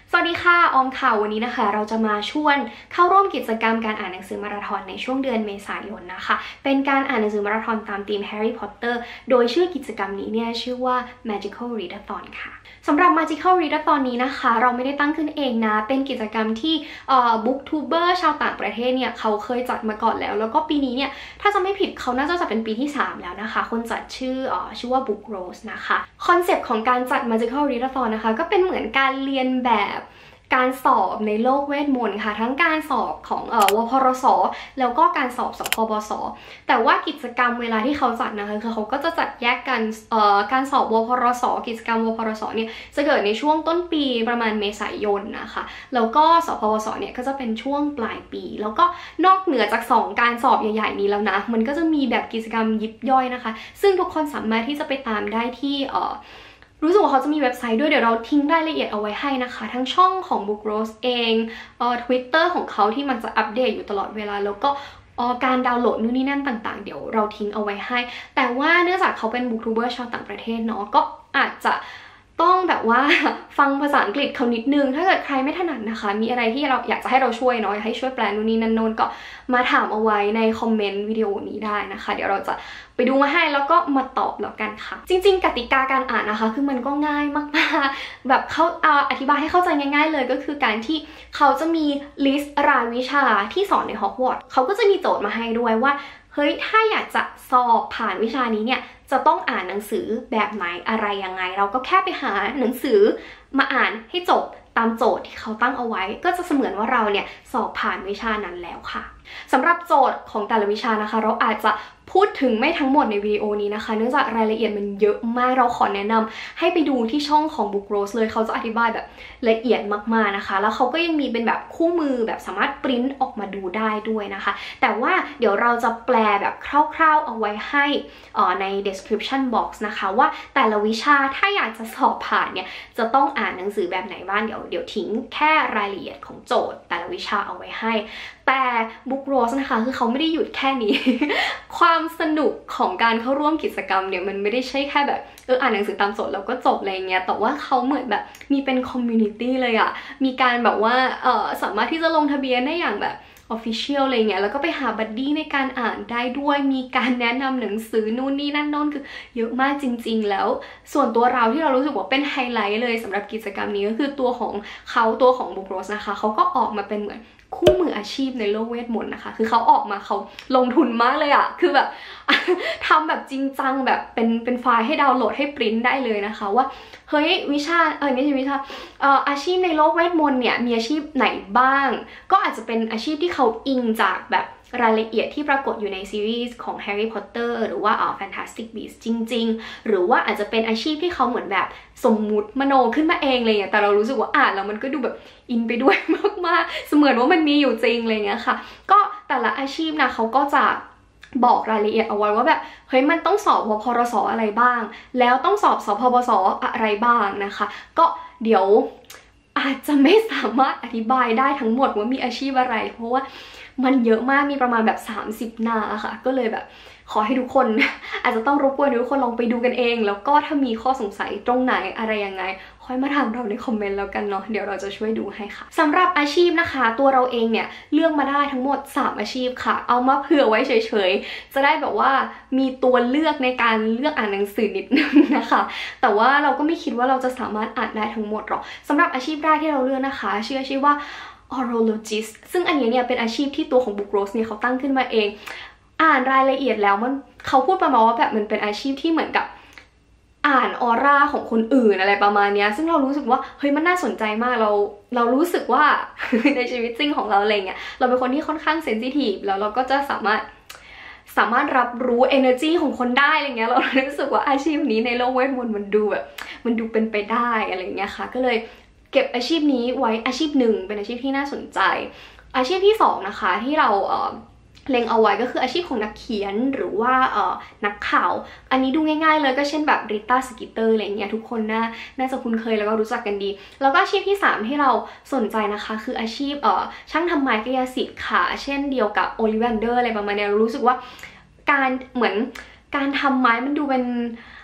สวัสดีค่ะออมค่ะวันนี้นะคะเราจะมาชวนเข้าร่วมกิจกรรมการอ่านหนังสือมาราธอนในช่วงเดือนเมษายนนะคะเป็นการอ่านหนังสือมาราธอนตามธีมแฮร์รี่พอตเตอร์โดยชื่อกิจกรรมนี้เนี่ยชื่อว่า Magical Readathon ค่ะสำหรับ Magical Readathon นี้นะคะเราไม่ได้ตั้งขึ้นเองนะเป็นกิจกรรมที่บุ๊กทูเบอร์ชาวต่างประเทศเนี่ยเขาเคยจัดมาก่อนแล้วก็ปีนี้เนี่ยถ้าจะไม่ผิดเขาน่าจะจัดเป็นปีที่3แล้วนะคะคนจัดชื่อว่า Book Rose นะคะคอนเซปต์ของการจัด Magical Readathon นะคะก็เป็นเหมือนการเรียนแบบการสอบในโลกเวทมนต์ค่ะทั้งการสอบของวพรสแล้วก็การสอบสพบสแต่ว่ากิจกรรมเวลาที่เขาจัดนะคะคือเขาก็จะจัดแยกกันการสอบวพรสกิจกรรมวพรสเนี่ยจะเกิดในช่วงต้นปีประมาณเมษายนนะคะแล้วก็สพบสเนี่ยก็จะเป็นช่วงปลายปีแล้วก็นอกเหนือจาก2การสอบใหญ่ๆนี้แล้วนะมันก็จะมีแบบกิจกรรมยิบย่อยนะคะซึ่งทุกคนสามารถที่จะไปตามได้ที่รู้สึกว่าเขาจะมีเว็บไซต์ด้วยเดี๋ยวเราทิ้งรายละเอียดเอาไว้ให้นะคะทั้งช่องของ Book Rose เอง Twitter ของเขาที่มันจะอัปเดตอยู่ตลอดเวลาแล้วก็การดาวน์โหลดนู่นนี่นั่นต่างๆเดี๋ยวเราทิ้งเอาไว้ให้แต่ว่าเนื่องจากเขาเป็นบุ๊กทูเบอร์ชาวต่างประเทศเนาะก็อาจจะต้องแบบว่าฟังภาษาอังกฤษเขานิดนึงถ้าเกิดใครไม่ถนัดนะคะมีอะไรที่เราอยากจะให้เราช่วยเนาะอยากให้ช่วยแปลนู่นนี่นั่นโน้นก็มาถามเอาไว้ในคอมเมนต์วิดีโอนี้ได้นะคะเดี๋ยวเราจะไปดูมาให้แล้วก็มาตอบแล้วกันค่ะจริงๆกติกาการอ่านนะคะคือมันก็ง่ายมากๆแบบเขาอธิบายให้เข้าใจง่ายๆเลยก็คือการที่เขาจะมีลิสต์รายวิชาที่สอนในฮอกวอตส์เขาก็จะมีโจทย์มาให้ด้วยว่าเฮ้ยถ้าอยากจะสอบผ่านวิชานี้เนี่ยจะต้องอ่านหนังสือแบบไหนอะไรยังไงเราก็แค่ไปหาหนังสือมาอ่านให้จบตามโจทย์ที่เขาตั้งเอาไว้ก็จะเสมือนว่าเราเนี่ยสอบผ่านวิชานั้นแล้วค่ะสำหรับโจทย์ของแต่ละวิชานะคะเราอาจจะพูดถึงไม่ทั้งหมดในวิดีโอนี้นะคะเนื่องจากรายละเอียดมันเยอะมากเราขอแนะนำให้ไปดูที่ช่องของ Book Rose เลยเขาจะอธิบายแบบละเอียดมากๆนะคะแล้วเขาก็ยังมีเป็นแบบคู่มือแบบสามารถปริ้นออกมาดูได้ด้วยนะคะแต่ว่าเดี๋ยวเราจะแปลแบบคร่าวๆเอาไว้ให้ใน description box นะคะว่าแต่ละวิชาถ้าอยากจะสอบผ่านเนี่ยจะต้องอ่านหนังสือแบบไหนบ้างเดี๋ยวทิ้งแค่รายละเอียดของโจทย์แต่ละวิชาเอาไว้ให้แต่ Book Rose นะคะคือเขาไม่ได้หยุดแค่นี้ ความสนุกของการเข้าร่วมกิจกรรมเนี่ยมันไม่ได้ใช่แค่แบบอ่านหนังสือตามโจทย์แล้วก็จบอะไรเงี้ยแต่ว่าเขาเหมือนแบบมีเป็นคอมมูนิตี้เลยอะมีการแบบว่าสามารถที่จะลงทะเบียนได้อย่างแบบofficial อะไรเงี้ยแล้วก็ไปหาบัดดี้ในการอ่านได้ด้วยมีการแนะนำหนังสือนู่นนี่นั่นโน่นคือเยอะมากจริงๆแล้วส่วนตัวเราที่เรารู้สึกว่าเป็นไฮไลท์เลยสำหรับกิจกรรมนี้ก็คือตัวของBook Rose นะคะเขาก็ออกมาเป็นเหมือนคู่มืออาชีพในโลกเวทมนต์นะคะคือเขาออกมาเขาลงทุนมากเลยอะคือแบบ ทำแบบจริงจังแบบเป็นไฟล์ให้ดาวน์โหลดให้ปริ้นได้เลยนะคะว่าเฮ้ยวิชาไม่ใช่วิชาอาชีพในโลกเวทมนต์เนี่ยมีอาชีพไหนบ้างก็อาจจะเป็นอาชีพที่เขาอิงจากแบบรายละเอียดที่ปรากฏอยู่ในซีรีส์ของ Harry Potter หรือว่าFantastic Beasts จริงๆหรือว่าอาจจะเป็นอาชีพที่เขาเหมือนแบบสมมุติมโนขึ้นมาเองเลยแต่เรารู้สึกว่าอ่านแล้วมันก็ดูแบบอินไปด้วยมากๆเสมือนว่ามันมีอยู่จริงอะไรเงี้ยค่ะก็แต่ละอาชีพนะเขาก็จะบอกรายละเอียดเอาไว้ว่าแบบเฮ้ยมันต้องสอบวพรสอะไรบ้างแล้วต้องสอบสพบสอะไรบ้างนะคะก็เดี๋ยวอาจจะไม่สามารถอธิบายได้ทั้งหมดว่ามีอาชีพอะไรเพราะว่ามันเยอะมากมีประมาณแบบ30หน้าค่ะก็เลยแบบขอให้ทุกคน อาจจะต้องรบกวนทุกคนลองไปดูกันเองแล้วก็ถ้ามีข้อสงสัยตรงไหนอะไรยังไงค่อยมาถามเราในคอมเมนต์แล้วกันเนาะเดี๋ยวเราจะช่วยดูให้ค่ะสำหรับอาชีพนะคะตัวเราเองเนี่ยเลือกมาได้ทั้งหมด3อาชีพค่ะเอามาเผื่อไว้เฉยๆจะได้แบบว่ามีตัวเลือกในการเลือกอ่านหนังสือนิดนึงนะคะแต่ว่าเราก็ไม่คิดว่าเราจะสามารถอ่านได้ทั้งหมดหรอกสำหรับอาชีพแรกที่เราเลือกนะคะชื่ออาชีพว่า Horologist ซึ่งอันนี้เนี่ยเป็นอาชีพที่ตัวของ Book Rose เนี่ยเขาตั้งขึ้นมาเองอ่านรายละเอียดแล้วเขาพูดประมาณว่าแบบมันเป็นอาชีพที่เหมือนกับอ่านออร่าของคนอื่นอะไรประมาณนี้ซึ่งเรารู้สึกว่าเฮ้ยมันน่าสนใจมากเรารู้สึกว่า ในชีวิตจริงของเราอะไรเงี้ยเราเป็นคนที่ค่อนข้างเซนซิทีฟแล้วเราก็จะสามารถรับรู้ energy ของคนได้อะไรเงี้ยเรารู้สึกว่าอาชีพนี้ในโลกเวทมนต์มันดูเป็นไปได้อะไรเงี้ยค่ะก็เลยเก็บอาชีพนี้ไว้อาชีพหนึ่งเป็นอาชีพที่น่าสนใจอาชีพที่2นะคะที่เราเล็งเอาไว้ก็คืออาชีพของนักเขียนหรือว่านักข่าวอันนี้ดูง่ายๆเลยก็เช่นแบบริต้าสกิตเตอร์อะไรเงี้ยทุกคนน่าจะคุ้นเคยแล้วก็รู้จักกันดีแล้วก็อาชีพที่3ที่เราสนใจนะคะคืออาชีพช่างทำไม้กายสิทธิ์ค่ะเช่นเดียวกับโอลิเวนเดอร์อะไรประมาณนี้เรารู้สึกว่าการทำไม้มันดูเป็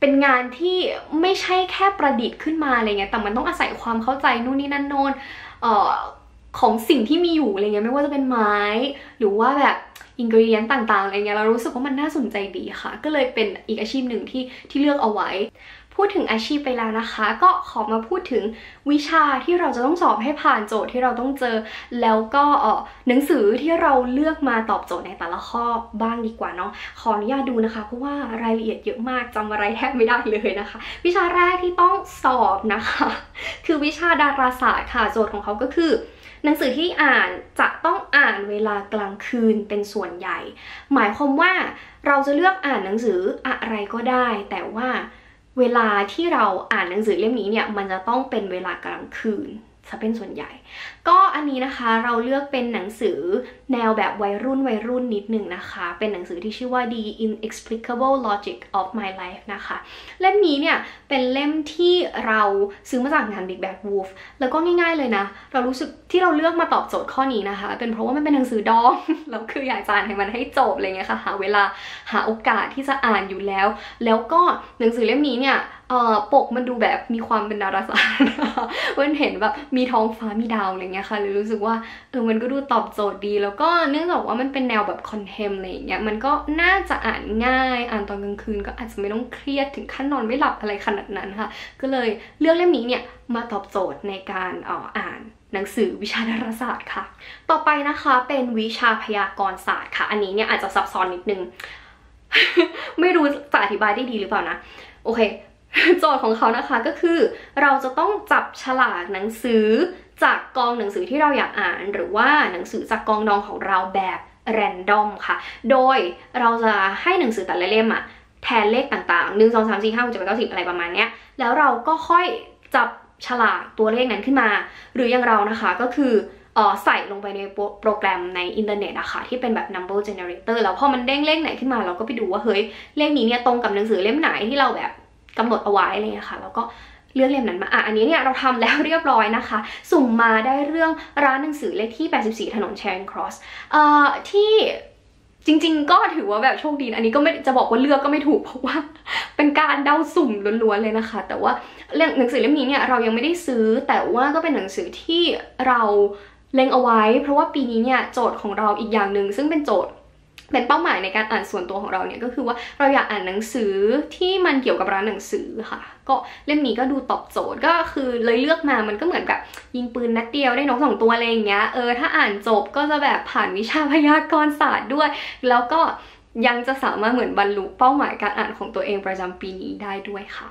เป็นงานที่ไม่ใช่แค่ประดิษฐ์ขึ้นมาอะไรเงี้ยแต่มันต้องอาศัยความเข้าใจนู่นนี่นั่นโน่นของสิ่งที่มีอยู่อะไรเงี้ยไม่ว่าจะเป็นไม้หรือว่าแบบอินกรีเดียนต่างๆอะไรเงี้ยเรารู้สึกว่ามันน่าสนใจดีค่ะก็เลยเป็นอีกอาชีพหนึ่งที่เลือกเอาไว้พูดถึงอาชีพไปแล้วนะคะก็ขอมาพูดถึงวิชาที่เราจะต้องสอบให้ผ่านโจทย์ที่เราต้องเจอแล้วก็หนังสือที่เราเลือกมาตอบโจทย์ในแต่ละข้อบ้างดีกว่าเนาะขออนุญาตดูนะคะเพราะว่ารายละเอียดเยอะมากจำอะไรแทบไม่ได้เลยนะคะวิชาแรกที่ต้องสอบนะคะคือวิชาดาราศาสตร์ค่ะโจทย์ของเขาก็คือหนังสือที่อ่านจะต้องอ่านเวลากลางคืนเป็นส่วนใหญ่หมายความว่าเราจะเลือกอ่านหนังสืออะไรก็ได้แต่ว่าเวลาที่เราอ่านหนังสือเล่มนี้เนี่ยมันจะต้องเป็นเวลากลางคืนจะเป็นส่วนใหญ่ก็อันนี้นะคะเราเลือกเป็นหนังสือแนวแบบวัยรุ่นนิดหนึ่งนะคะเป็นหนังสือที่ชื่อว่า The Inexplicable Logic of My Life นะคะเล่มนี้เนี่ยเป็นเล่มที่เราซื้อมาจากงาน Big Bad Wolf แล้วก็ง่ายๆเลยนะเรารู้สึกที่เราเลือกมาตอบโจทย์ข้อนี้นะคะเป็นเพราะว่ามันเป็นหนังสือดองแล้วคืออยากจะอ่านให้มันให้จบอะไรเงี้ยค่ะหาเวลาหาโอกาสที่จะอ่านอยู่แล้วก็หนังสือเล่มนี้เนี่ยปกมันดูแบบมีความเป็นดาราศาสตร์มันเห็นแบบมีท้องฟ้ามีดาวอะไรเงี้ยค่ะเลยรู้สึกว่ามันก็ดูตอบโจทย์ดีแล้วก็เนื่องจากว่ามันเป็นแนวแบบคอนเทมอะไรอย่างเงี้ยมันก็น่าจะอ่านง่ายอ่านตอนกลางคืนก็อาจจะไม่ต้องเครียดถึงขั้นนอนไม่หลับอะไรขนาดนั้นค่ะก็เลยเลือกเล่มนี้เนี่ยมาตอบโจทย์ในการอ่านหนังสือวิชาดาราศาสตร์ค่ะต่อไปนะคะเป็นวิชาพยากรณ์ศาสตร์ค่ะอันนี้เนี่ยอาจจะซับซ้อนนิดนึง ไม่รู้จะอธิบายได้ดีหรือเปล่านะโอเคโจทย์ของเขานะคะก็คือเราจะต้องจับฉลากหนังสือจากกองหนังสือที่เราอยากอ่านหรือว่าหนังสือจากกองดองของเราแบบแรนดอมค่ะโดยเราจะให้หนังสือแต่ละเล่มอะแทนเลขต่างๆ1 2 3 4 5 6 7 8 9 10อะไรประมาณเนี้ยแล้วเราก็ค่อยจับฉลากตัวเลขนั้นขึ้นมาหรืออย่างเรานะคะก็คือใส่ลงไปในโปรแกรมในอินเทอร์เน็ตอะค่ะที่เป็นแบบ number generator แล้วพอมันเด้งเลขไหนขึ้นมาเราก็ไปดูว่าเฮ้ยเลขนี้เนี่ยตรงกับหนังสือเล่มไหนที่เราแบบกำหนดเอาไว้อะไรเงี้ยค่ะแล้วก็เลือกเล่มนั้นมาอันนี้เนี่ยเราทำแล้วเรียบร้อยนะคะสุ่มมาได้เรื่องร้านหนังสือเลขที่84ถนน Charing Cross ที่จริงๆก็ถือว่าแบบโชคดีอันนี้ก็ไม่จะบอกว่าเลือกก็ไม่ถูกเพราะว่าเป็นการเดาสุ่มล้วนๆเลยนะคะแต่ว่าหนังสือเล่มนี้เนี่ยเรายังไม่ได้ซื้อแต่ว่าก็เป็นหนังสือที่เราเล็งเอาไว้เพราะว่าปีนี้เนี่ยโจทย์ของเราอีกอย่างหนึ่งซึ่งเป็นโจทย์เป็นเป้าหมายในการอ่านส่วนตัวของเราเนี่ยก็คือว่าเราอยากอ่านหนังสือที่มันเกี่ยวกับร้านหนังสือค่ะก็เล่มนี้ก็ดูตอบโจทย์ก็คือเลยเลือกมามันก็เหมือนกับยิงปืนนัดเดียวได้นก2 ตัวอะไรอย่างเงี้ยถ้าอ่านจบก็จะแบบผ่านวิชาพยากรณ์ศาสตร์ด้วยแล้วก็ยังจะสามารถเหมือนบรรลุเป้าหมายการอ่านของตัวเองประจำปีนี้ได้ด้วยค่ะ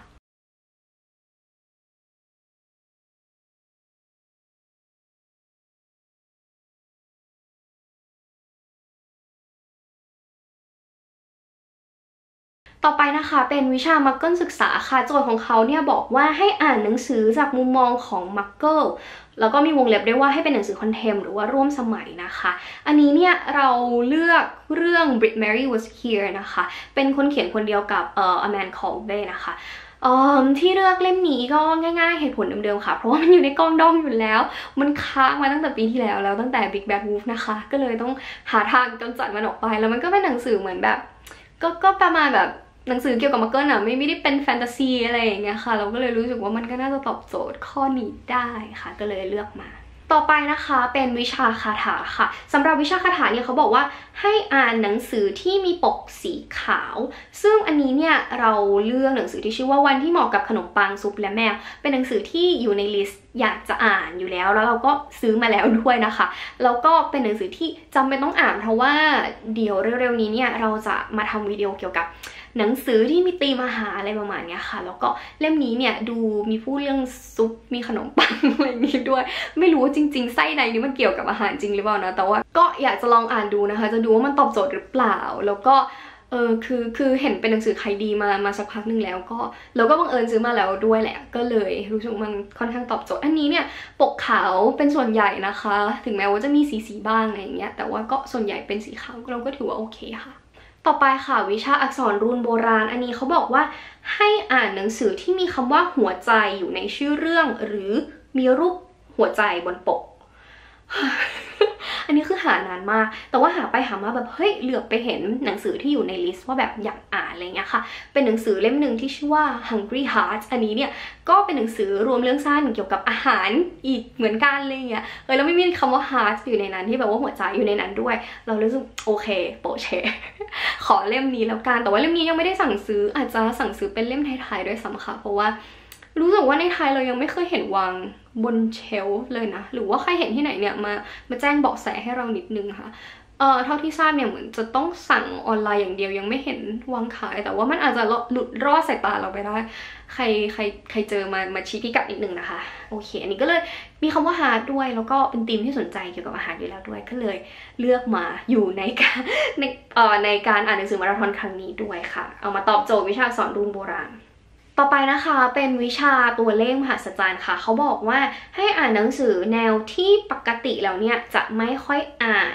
ต่อไปนะคะเป็นวิชามักเกิลศึกษาค่ะโจทย์ของเขาเนี่ยบอกว่าให้อ่านหนังสือจากมุมมองของมักเกิลแล้วก็มีวงเล็บด้วยว่าให้เป็นหนังสือคอนเทมหรือว่าร่วมสมัยนะคะอันนี้เนี่ยเราเลือกเรื่อง Brit Mary Was Here นะคะเป็นคนเขียนคนเดียวกับA Man Called Ove นะคะที่เลือกเล่มนี้ก็ง่ายๆเหตุผลเดิมๆค่ะเพราะว่ามันอยู่ในกองดองอยู่แล้วมันค้างมาตั้งแต่ปีที่แล้วตั้งแต่ Big Bad Wolf นะคะก็เลยต้องหาทางกำจัดมันออกไปแล้วมันก็เป็นหนังสือเหมือนแบบก็ประมาณแบบหนังสือเกี่ยวกับมักเกิลไม่ได้เป็นแฟนตาซีอะไรอย่างเงี้ยค่ะเราก็เลยรู้สึกว่ามันก็น่าจะตอบโจทย์ข้อนี้ได้ค่ะก็เลยเลือกมาต่อไปนะคะเป็นวิชาคาถาค่ะสำหรับวิชาคาถาเนี่ยเขาบอกว่าให้อ่านหนังสือที่มีปกสีขาวซึ่งอันนี้เนี่ยเราเลือกหนังสือที่ชื่อว่าวันที่เหมาะกับขนมปังซุปและแมวเป็นหนังสือที่อยู่ในลิสต์อยากจะอ่านอยู่แล้วเราก็ซื้อมาแล้วด้วยนะคะแล้วก็เป็นหนังสือที่จำเป็นต้องอ่านเพราะว่าเดี๋ยวเร็วๆนี้เนี่ยเราจะมาทำวิดีโอเกี่ยวกับหนังสือที่มีธีมอาหารอะไรประมาณนี้ค่ะแล้วก็เล่มนี้เนี่ยดูมีพูดเรื่องซุปมีขนมปังอะไรอย่างนี้ด้วยไม่รู้ว่าจริงๆไส้ในนี้มันเกี่ยวกับอาหารจริงหรือเปล่านะแต่ว่าก็อยากจะลองอ่านดูนะคะจะดูว่ามันตอบโจทย์หรือเปล่าแล้วก็คือเห็นเป็นหนังสือขายดีมาสักพักหนึ่งแล้วก็บังเอิญซื้อมาแล้วด้วยแหละก็เลยรู้สึกมันค่อนข้างตอบโจทย์อันนี้เนี่ยปกขาวเป็นส่วนใหญ่นะคะถึงแม้ว่าจะมีสีบ้างอะไรอย่างเงี้ยแต่ว่าก็ส่วนใหญ่เป็นสีขาวเราก็ถือว่าโอเคค่ะต่อไปค่ะวิชาอักษรรูนโบราณอันนี้เขาบอกว่าให้อ่านหนังสือที่มีคำว่าหัวใจอยู่ในชื่อเรื่องหรือมีรูปหัวใจบนปกอันนี้คือหานานมากแต่ว่าหาไปหามาแบบเฮ้ยเหลือบไปเห็นหนังสือที่อยู่ในลิสต์ว่าแบบอยากอ่านอะไรเงี้ยค่ะเป็นหนังสือเล่มหนึ่งที่ชื่อว่า Hungry Hearts อันนี้เนี่ยก็เป็นหนังสือรวมเรื่องสั้นเกี่ยวกับอาหารอีกเหมือนกันอะไรเงี้ยแล้วไม่มีคำว่า heart อยู่ในนั้นที่แบบว่าหัวใจอยู่ในนั้นด้วยเรารู้สึกโอเคโปเช ขอเล่มนี้แล้วกันแต่ว่าเล่มนี้ยังไม่ได้สั่งซื้ออาจจะสั่งซื้อเป็นเล่มท้ายๆด้วยซ้ำค่ะเพราะว่ารู้สึกว่าในไทยเรายังไม่เคยเห็นวางบนเชลฟ์เลยนะหรือว่าใครเห็นที่ไหนเนี่ยมาแจ้งเบาะแสให้เรานิดนึงค่ะเท่าที่ทราบเนี่ยเหมือนจะต้องสั่งออนไลน์อย่างเดียวยังไม่เห็นวางขายแต่ว่ามันอาจจะหลุดรอดสายตาเราไปได้ใครเจอมาชี้พิกัดนิดนึงนะคะโอเคอันนี้ก็เลยมีคำว่าฮาร์ดด้วยแล้วก็เป็นธีมที่สนใจเกี่ยวกับอาหารอยู่แล้วด้วยก็เลยเลือกมาอยู่ในการในการอ่านหนังสือมาราธอนครั้งนี้ด้วยค่ะเอามาตอบโจทย์วิชาสอนรุ่นโบราณต่อไปนะคะเป็นวิชาตัวเลขมหัศจรรย์ค่ะเขาบอกว่าให้อ่านหนังสือแนวที่ปกติแล้วเนี่ยจะไม่ค่อยอ่าน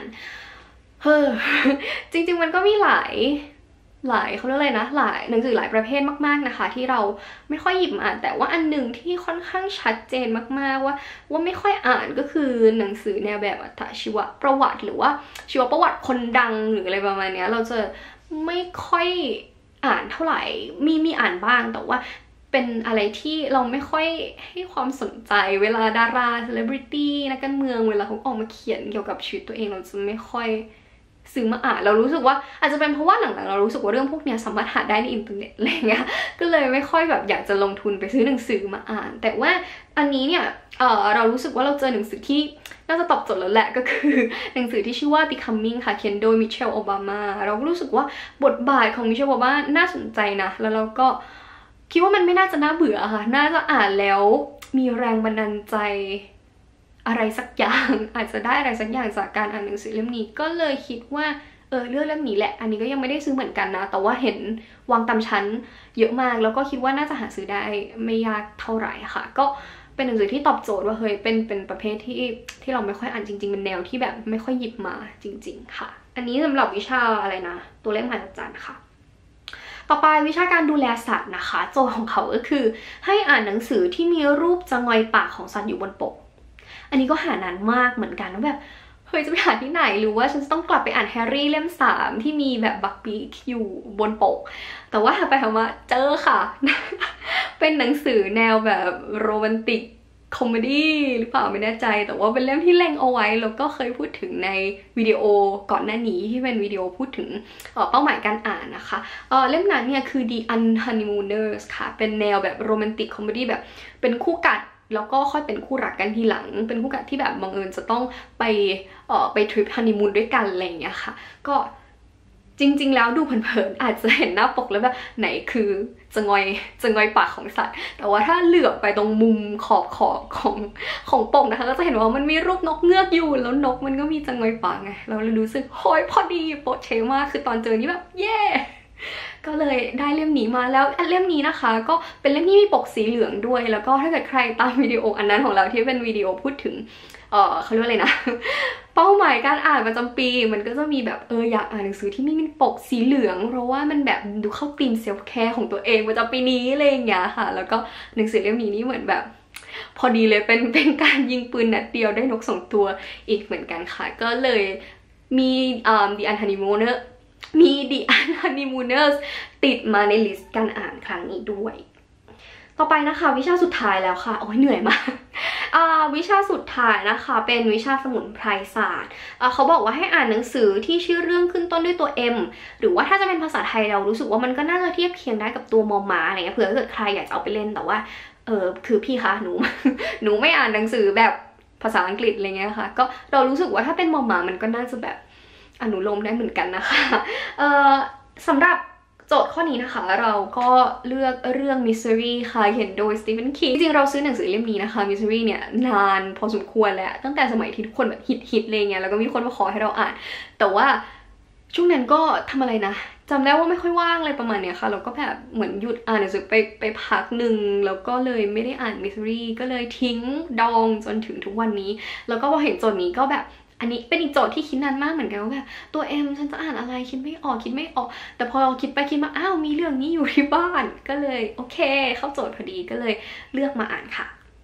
จริงๆมันก็มีหลายเขาเรียกอะไรนะหลายหนังสือหลายประเภทมากๆนะคะที่เราไม่ค่อยหยิบมาอ่านแต่ว่าอันหนึ่งที่ค่อนข้างชัดเจนมากๆว่าไม่ค่อยอ่านก็คือหนังสือแนวแบบอัตชีวประวัติหรือว่าชีวประวัติคนดังหรืออะไรประมาณนี้เราจะไม่ค่อยอ่านเท่าไหร่มีอ่านบ้างแต่ว่าเป็นอะไรที่เราไม่ค่อยให้ความสนใจเวลาดาราเซเลบริตี้นักการเมืองเวลาเขาออกมาเขียนเกี่ยวกับชีวิตตัวเองเราจะไม่ค่อยซื้อมาอ่านเรารู้สึกว่าอาจจะเป็นเพราะว่าหลังๆเรารู้สึกว่าเรื่องพวกนี้สามารถหาได้ในอินเทอร์เน็ตอะไรเงี้ยก็เลยไม่ค่อยแบบอยากจะลงทุนไปซื้อหนังสือมาอ่านแต่ว่าอันนี้เนี่ยเรารู้สึกว่าเราเจอหนังสือที่น่าจะตอบโจทย์แล้วแหละก็คือหนังสือที่ชื่อว่า Becoming ค่ะเขียนโดยมิเชลโอบามาเราก็รู้สึกว่าบทบาทของมิเชลโอบามาน่าสนใจนะแล้วเราก็คิดว่ามันไม่น่าจะน่าเบื่อค่ะน่าจะอ่านแล้วมีแรงบันดาลใจอะไรสักอย่างอาจจะได้อะไรสักอย่างจากการอ่านหนังสือเล่มนี้ก็เลยคิดว่าเลือกเล่มนี้แหละอันนี้ก็ยังไม่ได้ซื้อเหมือนกันนะแต่ว่าเห็นวางตามชั้นเยอะมากแล้วก็คิดว่าน่าจะหาซื้อได้ไม่ยากเท่าไหร่ค่ะก็เป็นหนังสือที่ตอบโจทย์ว่าเฮ้ยเป็นประเภทที่เราไม่ค่อยอ่านจริงๆเป็นแนวที่แบบไม่ค่อยหยิบมาจริงๆค่ะอันนี้สำหรับวิชาอะไรนะตัวเลขมหัศจรรย์ค่ะต่อไปวิชาการดูแลสัตว์นะคะโจทย์ของเขาก็คือให้อ่านหนังสือที่มีรูปจะงอยปากของสัตว์อยู่บนปกอันนี้ก็หานานมากเหมือนกันว่าแบบเฮ้ยจะไปหาที่ไหนหรือว่าฉันต้องกลับไปอ่านแฮร์รี่เล่ม3ที่มีแบบบักบีกอยู่บนปกแต่ว่าหาไปหามาเจอค่ะ เป็นหนังสือแนวแบบโรแมนติกคอมเมดี้หรือเปล่าไม่แน่ใจแต่ว่าเป็นเล่มที่เล็งเอาไว้แล้วก็เคยพูดถึงในวิดีโอก่อนหน้านี้ที่เป็นวิดีโอพูดถึงเป้าหมายการอ่านนะคะเล่มนั้นเนี่ยคือ The Unhoneymooners ค่ะเป็นแนวแบบโรแมนติกคอมเมดี้แบบเป็นคู่กัดแล้วก็ค่อยเป็นคู่รักกันทีหลังเป็นคู่กัดที่แบบบังเอิญจะต้องไปทริปฮันนีมูนด้วยกันอะไรอย่างเงี้ยค่ะก็จริงๆแล้วดูเผินๆอาจจะเห็นหน้าปกแล้วแบบไหนคือจะงอยปากของสัตว์แต่ว่าถ้าเหลือบไปตรงมุมขอบของปกนะคะก็จะเห็นว่ามันมีรูปนกเงือกอยู่แล้วนกมันก็มีจะงอยปากไงเราเลยรู้สึกโอ้ยพอดีโปะเชมากคือตอนเจอนี่แบบเย่ก็เลยได้เล่มนี้มาแล้วเล่มนี้นะคะก็เป็นเล่มที่มีปกสีเหลืองด้วยแล้วก็ถ้าเกิดใครตามวิดีโออันนั้นของเราที่เป็นวิดีโอพูดถึงเขาเรียกอะไรนะเป้าหมายการอ่านประจำปีมันก็จะมีแบบอยากอ่านหนังสือที่ไม่มีปกสีเหลืองเพราะว่ามันแบบดูเข้าธีมเซลฟ์แคร์ของตัวเองประจำปีนี้อะไรอย่างเงี้ยค่ะแล้วก็หนังสือเล่มนี้นี่เหมือนแบบพอดีเลยเป็นการยิงปืนนัดเดียวได้นก2 ตัวอีกเหมือนกันค่ะก็เลยมีThe Unhoneymooners มี The Unhoneymooners ติดมาในลิสต์การอ่านครั้งนี้ด้วยต่อไปนะคะวิชาสุดท้ายแล้วค่ะโอ้ยเหนื่อยมากวิชาสุดท้ายนะคะเป็นวิชาสมุนไพรศาสตร์เขาบอกว่าให้อ่านหนังสือที่ชื่อเรื่องขึ้นต้นด้วยตัว M หรือว่าถ้าจะเป็นภาษาไทยเรารู้สึกว่ามันก็น่าจะเทียบเคียงได้กับตัวมอม้าอะไรเงี้ยเผื่อเกิดใครอยากจะเอาไปเล่นแต่ว่าคือพี่คะหนูไม่อ่านหนังสือแบบภาษาอังกฤษอะไรเงี้ยค่ะก็เรารู้สึกว่าถ้าเป็นมอม้ามันก็น่าจะแบบอนุโลมได้เหมือนกันนะคะสำหรับโจทย์ข้อนี้นะคะเราก็เลือกเรื่อง Misery ค่ะเขียนโดย Stephen King จริงๆเราซื้อหนังสือเล่มนี้นะคะ Misery เนี่ยนานพอสมควรแล้วตั้งแต่สมัยที่ทุกคนแบบฮิตอะไรเงี้ยแล้วก็มีคนมาขอให้เราอ่านแต่ว่าช่วงนั้นก็ทำอะไรนะจำได้ว่าไม่ค่อยว่างอะไรประมาณเนี้ยค่ะเราก็แบบเหมือนหยุดอ่านหนังสือไปพักหนึ่งแล้วก็เลยไม่ได้อ่าน Misery ก็เลยทิ้งดองจนถึงทุกวันนี้แล้วก็พอเห็นโจทย์นี้ก็แบบอันนี้เป็นอีกโจทย์ที่คิดนานมากเหมือนกันว่าแบบตัว M ฉันจะอ่านอะไรคิดไม่ออกแต่พอเราคิดไปคิดมาอ้าวมีเรื่องนี้อยู่ที่บ้านก็เลยโอเคเข้าโจทย์พอดีก็เลยเลือกมาอ่านค่ะโอ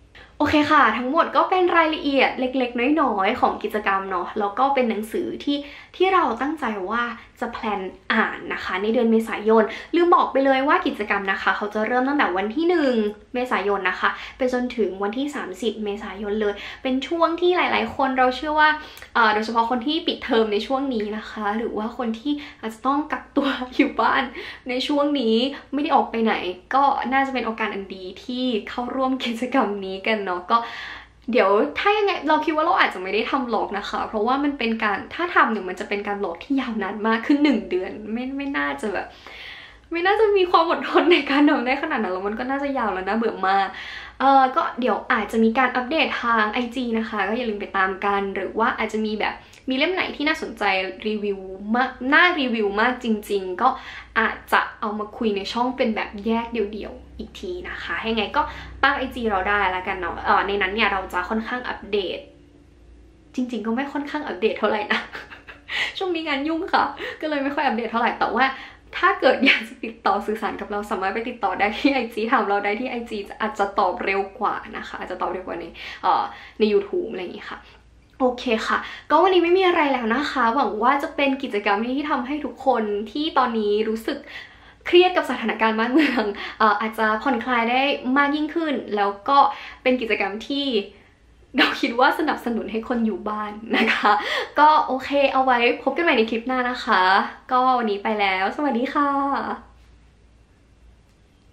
โอเคค่ะทั้งหมดก็เป็นรายละเอียดเล็กๆน้อยๆของกิจกรรมเนาะแล้วก็เป็นหนังสือที่เราตั้งใจว่าจะแพลนอ่านนะคะในเดือนเมษายนลืมบอกไปเลยว่ากิจกรรมนะคะเขาจะเริ่มตั้งแต่วันที่1เมษายนนะคะไปจนถึงวันที่30เมษายนเลยเป็นช่วงที่หลายๆคนเราเชื่อว่าโดยเฉพาะคนที่ปิดเทอมในช่วงนี้นะคะหรือว่าคนที่อาจจะต้องกักตัวอยู่บ้านในช่วงนี้ไม่ได้ออกไปไหนก็น่าจะเป็นโอกาสอันดีที่เข้าร่วมกิจกรรมนี้กันเนาะก็เดี๋ยวถ้ายังไงเราคิดว่าเราอาจจะไม่ได้ทำบล็อกนะคะเพราะว่ามันเป็นการถ้าทำเนี่ยมันจะเป็นการบล็อกที่ยาวนานมากคือ1 เดือนไม่น่าจะแบบไม่น่าจะมีความอดทนในการทำได้ขนาดนั้นแล้วมันก็น่าจะยาวแล้วนะเบื่อมากก็เดี๋ยวอาจจะมีการอัปเดตทาง IG นะคะก็อย่าลืมไปตามกันหรือว่าอาจจะมีแบบมีเล่มไหนที่น่าสนใจรีวิวมากน่ารีวิวมากจริงๆก็อาจจะเอามาคุยในช่องเป็นแบบแยกเดี่ยวๆอีกทีนะคะให้ไงก็ตาม IG เราได้แล้วกันเนาะในนั้นเนี่ยเราจะค่อนข้างอัปเดตจริงๆก็ไม่ค่อนข้างอัปเดตเท่าไหร่นะ ช่วงนี้งานยุ่งค่ะก็เลยไม่ค่อยอัปเดตเท่าไหร่แต่ว่าถ้าเกิดอยากจะติดต่อสื่อสารกับเราสามารถไปติดต่อได้ที่ IG ถามเราได้ที่ IG อาจจะตอบเร็วกว่านะคะอาจจะตอบเร็วกว่าใน YouTube อะไรอย่างนี้ค่ะโอเคค่ะก็วันนี้ไม่มีอะไรแล้วนะคะหวังว่าจะเป็นกิจกรรมที่ทำให้ทุกคนที่ตอนนี้รู้สึกเครียดกับสถานการณ์บ้านเมืองอาจจะผ่อนคลายได้มากยิ่งขึ้นแล้วก็เป็นกิจกรรมที่เราคิดว่าสนับสนุนให้คนอยู่บ้านนะคะก็โอเคเอาไว้พบกันใหม่ในคลิปหน้านะคะก็วันนี้ไปแล้วสวัสดีค่ะ